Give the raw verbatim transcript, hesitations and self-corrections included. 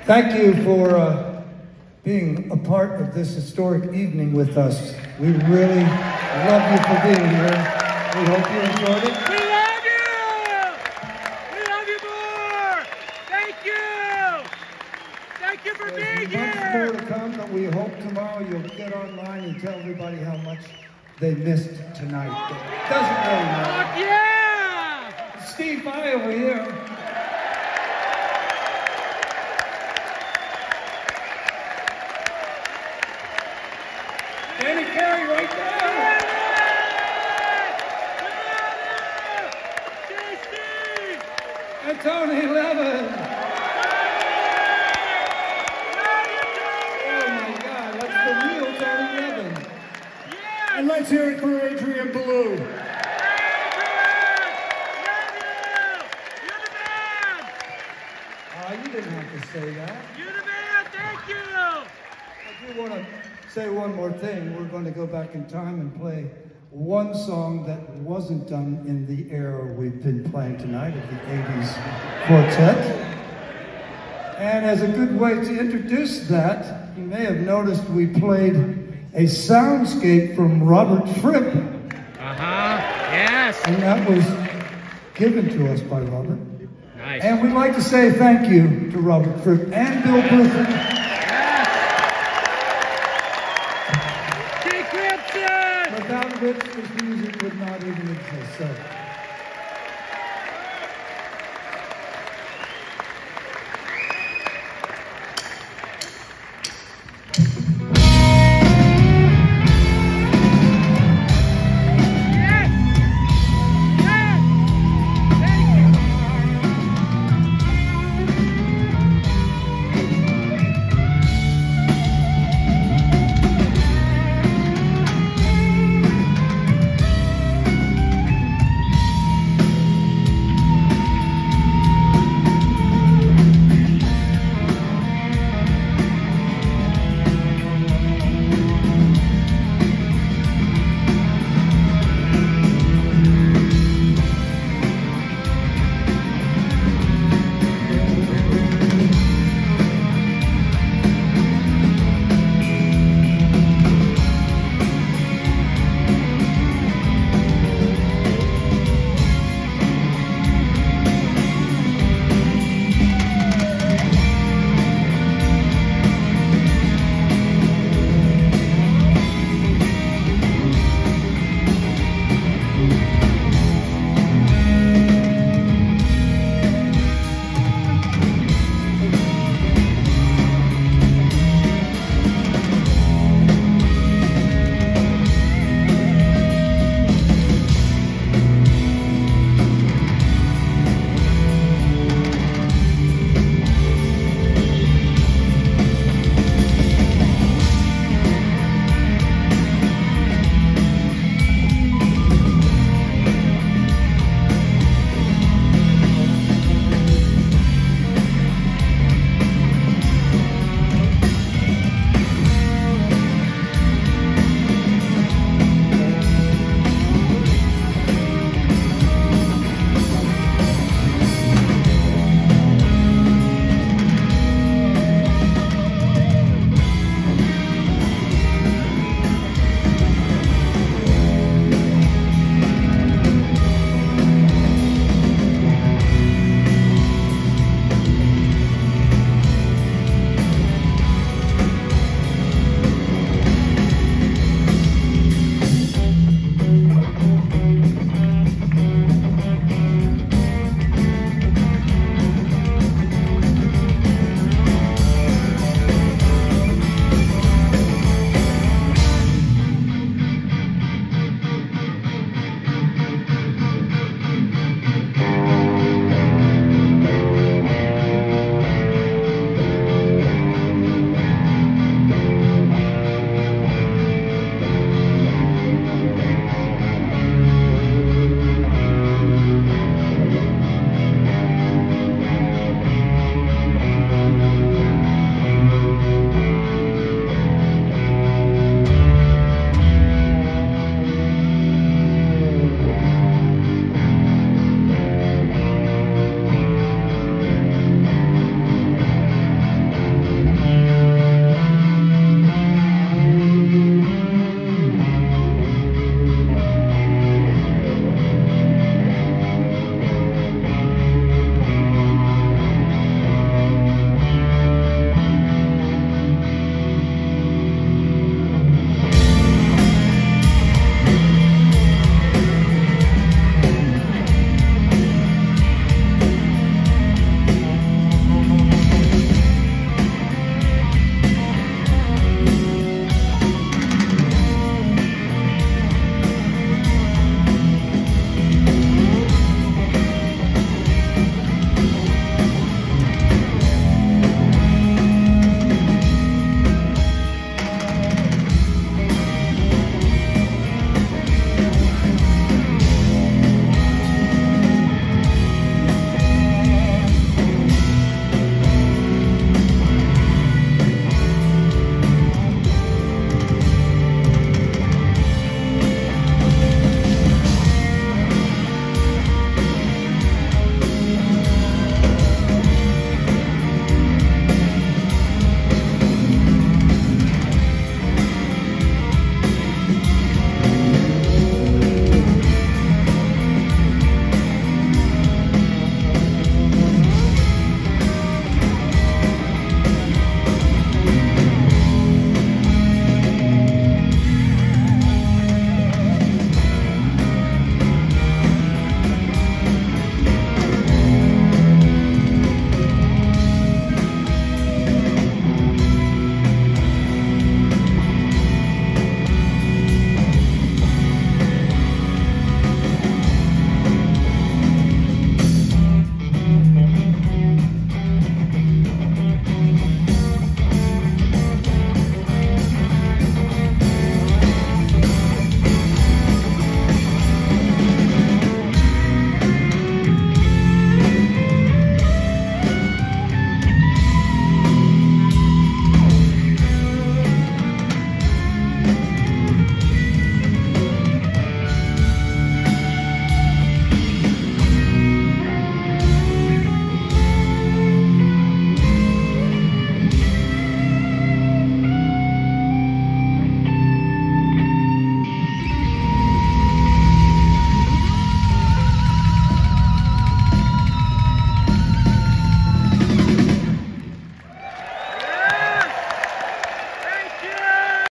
Thank you for uh, being a part of this historic evening with us. We really love you for being here. We hope you enjoyed it. We love you! We love you more! Thank you! Thank you for There's being much here! more to come, but we hope tomorrow you'll get online and tell everybody how much they missed tonight. It doesn't really matter. Fuck yeah! Steve Vai over here. Danny Carey right there. And Tony Levin. Oh my God, that's the real Tony Levin. And let's hear it for Adrian Belew. Oh, you didn't have to say that. You're the man, thank you! I do want to say one more thing. We're going to go back in time and play one song that wasn't done in the era we've been playing tonight of the eighties quartet. And as a good way to introduce that, you may have noticed we played a soundscape from Robert Fripp. Uh-huh, yes! And that was given to us by Robert. Nice. And we'd like to say thank you to Robert Fripp and Bill Bluthern. Without which this music would not even exist. So.